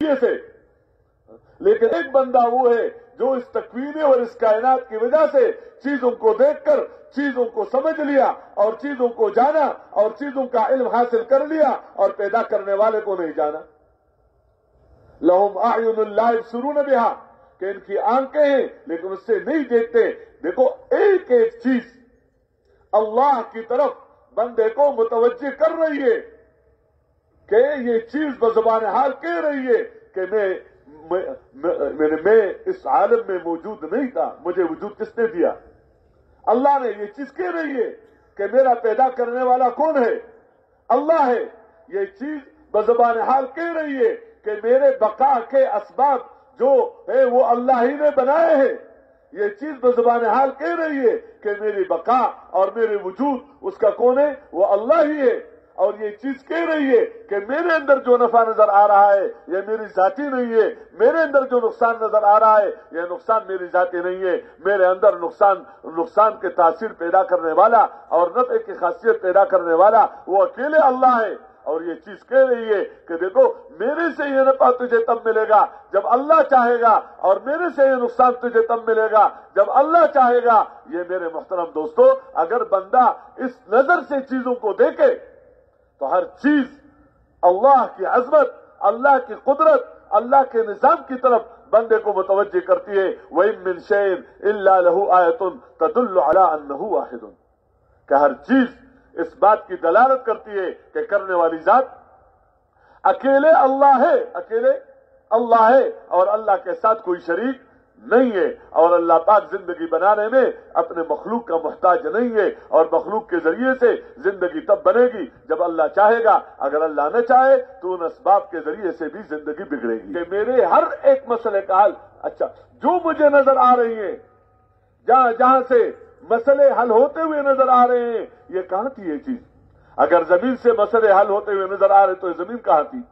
سے، لیکن ایک بندہ وہ ہے جو اس تکوین اور اس کائنات کی وجہ سے چیزوں کو دیکھ کر چیزوں کو سمجھ لیا اور چیزوں کو جانا اور چیزوں کا علم حاصل کر لیا اور پیدا کرنے والے کو نہیں جانا۔ لہم اعین لا یبصرون بہا، کہ ان کی آنکھیں ہیں لیکن اس سے نہیں دیکھتے۔ دیکھو ایک ایک چیز اللہ کی طرف بندے کو متوجہ کر رہی ہے کہ یہ چیز بزبان حال کہہ رہی ہے کہ میں اس عالم میں موجود نہیں تھا، مجھے وجود کس نے دیا؟ اللہ نے یہ چیز کہہ رہی ہے کہ میرا پیدا کرنے والا کون ہے؟ اللہ ہے۔ یہ چیز بزبان حال کہہ رہی ہے کہ میرے بقا کے اسباب جو ہے وہ اللہ ہی نے بنائے ہیں۔ یہ چیز بزبان حال کہہ رہی ہے کہ میری بقا اور میرے وجود اس کا کون ہے؟ وہ اللہ ہی ہے۔ اور یہ چیز کہہ رہی ہے کہ میرے اندر جو نفع نظر آ رہا ہے یہ میری ذاتی نہیں ہے، میرے اندر جو نقصان نظر آ رہا ہے یہ نقصان میری ذاتی نہیں ہے، میرے اندر نقصان کے تاثیر پیدا کرنے والا اور نفع کی خاصیت پیدا کرنے والا وہ اکیلے اللہ ہے۔ اور یہ چیز کہہ رہی ہے کہ دیکھو میرے سے یہ نفع تجھے تب ملے گا جب اللہ چاہے گا، اور میرے سے یہ نقصان تجھے تب ملے گا جب اللہ چاہے گا۔ یہ میرے محترم دوستو، اگر بندہ اس نظر سے چیزوں کو دیکھے تو ہر چیز اللہ کی عظمت، اللہ کی قدرت، اللہ کے نظام کی طرف بندے کو متوجہ کرتی ہے۔ وَإِن مِّن شَيْءٍ إِلَّا لَهُ آیَةٌ تَدُلُّ عَلَىٰ أَنَّهُ وَاحِدٌ، کہ ہر چیز اس بات کی دلالت کرتی ہے کہ کرنے والی ذات اکیلے اللہ ہے، اکیلے اللہ ہے اور اللہ کے ساتھ کوئی شریک نہیں ہے۔ اور اللہ پاک زندگی بنانے میں اپنے مخلوق کا محتاج نہیں ہے، اور مخلوق کے ذریعے سے زندگی تب بنے گی جب اللہ چاہے گا۔ اگر اللہ نہ چاہے تو ان اسباب کے ذریعے سے بھی زندگی بگڑے گی۔ کہ میرے ہر ایک مسئلے کا حل، اچھا جو مجھے نظر آ رہی ہیں، جہاں سے مسئلے حل ہوتے ہوئے نظر آ رہے ہیں، یہ کہاں تھی یہ چیز؟ اگر زمین سے مسئلے حل ہوتے ہوئے نظر آ رہے تو یہ زمین کہاں تھی؟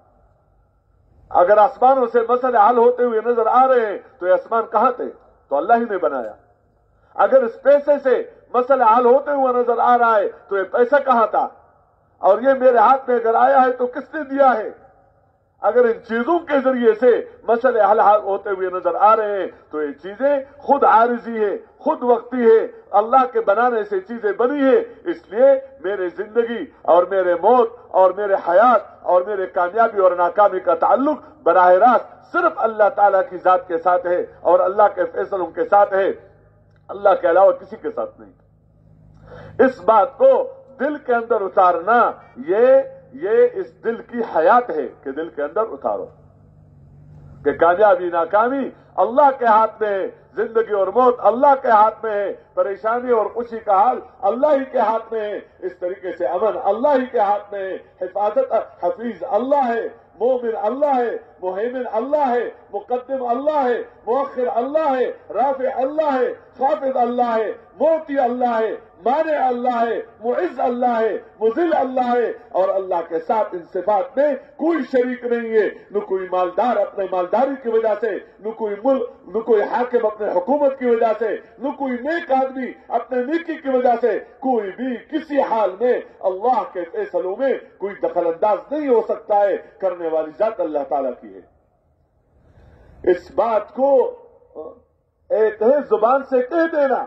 اگر آسمانوں سے مسئلے حل ہوتے ہوئے نظر آ رہے ہیں تو یہ آسمان کہاں تھے؟ تو اللہ ہی نے بنایا۔ اگر اس پیسے سے مسئلہ حل ہوتے ہوئے نظر آ رہا ہے تو یہ پیسہ کہاں تھا؟ اور یہ میرے ہاتھ میں اگر آیا ہے تو کس نے دیا ہے؟ اگر ان چیزوں کے ذریعے سے مسئلے حل ہوتے ہوئے نظر آ رہے ہیں تو یہ چیزیں خود عارضی ہے، خود وقتی ہے، اللہ کے بنانے سے چیزیں بنی ہے۔ اس لیے میرے زندگی اور میرے موت اور میرے حیات اور میرے کامیابی اور ناکامی کا تعلق براہ راست صرف اللہ تعالیٰ کی ذات کے ساتھ ہے اور اللہ کے فیصلوں کے ساتھ ہے، اللہ کے علاوہ کسی کے ساتھ نہیں۔ اس بات کو دل کے اندر اتارنا یہ اس دل کی حیات ہے کہ دل کے اندر اتارو کہ کامیابی ناکامی اللہ کے ہاتھ میں ہے، زندگی اور موت اللہ کے ہاتھ میں ہے، پریشانی اور خوشی کا حال اللہ ہی کے ہاتھ میں ہے، اس طریقے سے امن اللہ ہی کے ہاتھ میں ہے، حفاظت حفیظ اللہ ہے، مومن اللہ ہے، مہیمن اللہ ہے، مقدم اللہ ہے، مؤخر اللہ ہے، رافع اللہ ہے، خافض اللہ ہے، موتی اللہ ہے، مانع اللہ ہے، معز اللہ ہے، مذل اللہ ہے۔ اور اللہ کے ساتھ ان صفات میں کوئی شریک نہیں ہے۔ نہ کوئی مالدار اپنے مالداری کی وجہ سے، نہ کوئی ملک، نہ کوئی حاکم اپنے حکومت کی وجہ سے، نہ کوئی نیک آدمی اپنے نیکی کی وجہ سے، کوئی بھی کسی حال میں اللہ کے فیصلوں میں کوئی دخل انداز نہیں ہو سکتا ہے۔ کرنے والی ذات اللہ تعالیٰ کی ہے۔ اس بات کو ایک ہے زبان سے کہہ دینا،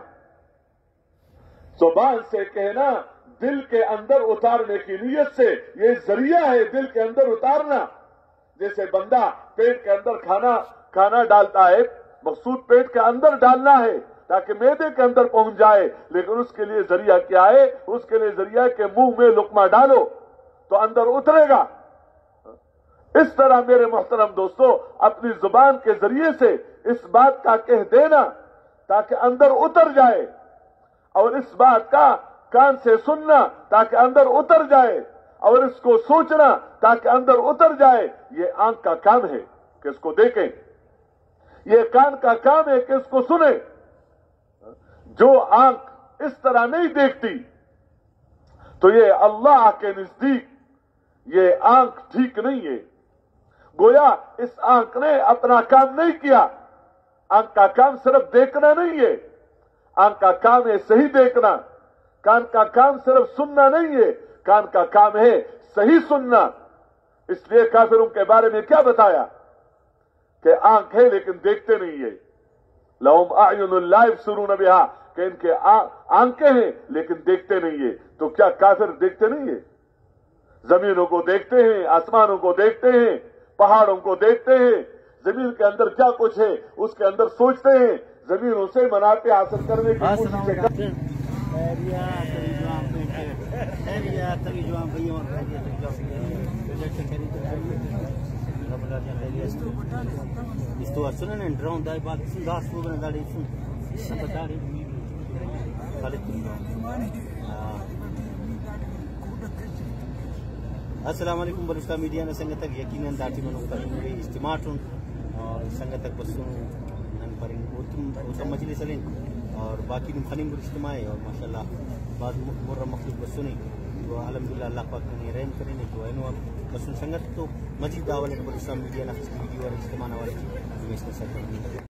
زبان سے کہنا دل کے اندر اتارنے کی نیت سے، یہ ذریعہ ہے دل کے اندر اتارنا۔ جیسے بندہ پیٹ کے اندر کھانا ڈالتا ہے، مقصود پیٹ کے اندر ڈالنا ہے تاکہ معدے کے اندر پہنچ جائے، لیکن اس کے لیے ذریعہ کیا ہے؟ اس کے لیے ذریعہ کہ منہ میں لقمہ ڈالو تو اندر اترے گا۔ اس طرح میرے محترم دوستو اپنی زبان کے ذریعے سے اس بات کا کہہ دینا تاکہ اندر اتر جائے، اور اس بات کا کان سے سننا تاکہ اندر اتر جائے، اور اس کو سوچنا تاکہ اندر اتر جائے۔ یہ آنکھ کا کام ہے کہ اس کو دیکھیں، یہ کان کا کام ہے کہ اس کو سنیں۔ جو آنکھ اس طرح نہیں دیکھتی تو یہ اللہ کے نزدیک یہ آنکھ ٹھیک نہیں ہے۔ گویا اس آنکھ نے اپنا کام نہیں کیا۔ آنکھ کا کام صرف دیکھنا نہیں ہے، آنکھ کا کام ہے صحیح دیکھنا۔ کان کا کام صرف سننا نہیں ہے، کان کا کام ہے صحیح سننا۔ اس لیے کافروں کے بارے میں کیا بتایا؟ کہ آنکھ ہے لیکن دیکھتے نہیں ہے. لہم اعین لا یبصرون بہا کہ ان کے آنکھیں ہیں لیکن دیکھتے نہیں ہے. تو کیا کافر دیکھتے نہیں ہے؟ زمینوں کو دیکھتے ہیں, آسمانوں کو دیکھتے ہیں, پہاڑوں کو دیکھتے ہیں, زمین کے اندر کیا کچھ ہے اس کے اندر سوچتے ہیں, زمینوں سے منافع حاصل کرنے کی کوشش کرتے ہیں. السلام علیکم بلوچستان میڈیا نے سنگت تک یقیناً داٹی منو پر اجتماع اور سنگت تک بسوں پر مجلس لیں اور باقی خنیم اجتماع اور ماشاء اللہ بعض مرہ مخلوق بسوں تو الحمدللہ اللہ پاک نے رحم کریں تو اینو بسوں سنگت تو مزید دعوت بلوچستان میڈیا نے ویڈیو اور اجتماع والے